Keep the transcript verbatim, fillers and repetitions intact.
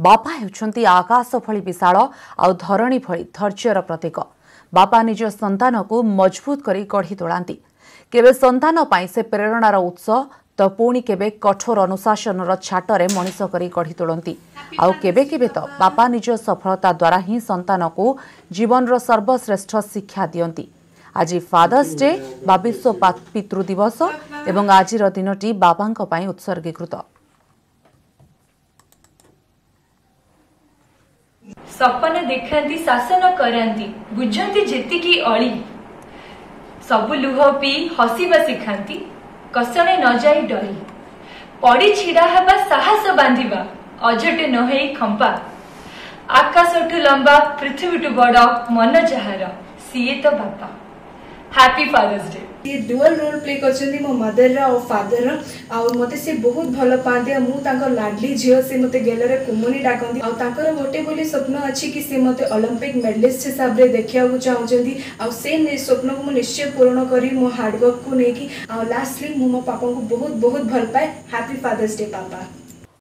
बापा हेउछंती आकाश भली विशाल आउ धरणी भली धैर्यर प्रतीक। बापा निज संतान को मजबूत करी गढ़ी तोलांती। केबे संतान पाई से प्रेरणार उत्स तो पुणी केबे कठोर अनुशासन छाटरे मनीष करी गढ़ी तोलती। आउ केबे केबे तो बापा निज सफलता द्वारा ही संतान को जीवन सर्वश्रेष्ठ शिक्षा दियंती। आज फादर्स डे बा विश्व पितृ दिवस एवं आज दिनटी बाबांक पई उत्सर्गीकृत। सपन देखती शासन करांती बुझंती जेतिकी अली सबु लुह पी हसीबा शिखांती कसणे न जाई डरी पड़ी छिड़ा हबा साहस बांधिबा अजटे न हेई खंपा आकाशठु लंबा पृथ्वीठु बड़ मन जहार सीए तो बापा। Happy father's day. ये डुअल रोल प्ले करछन्ती मो मदर और फादर आ मते से बहुत भल पाते मु तांको लाडली झियो से मते गेलरे कुमनी डाकंती आ तांकर गोटे बोली स्वप्न अछि कि से मते ओलंपिक मेडलिस्ट हिसाब रे देखिया को चाहउछन्ती आ से स्वप्न को मु निश्चय पूर्ण करी मो हार्ड वर्क को नेकी आ लास्टली मु मो पापा को बहुत बहुत भल पाए। हैप्पी फादर्स डे पापा।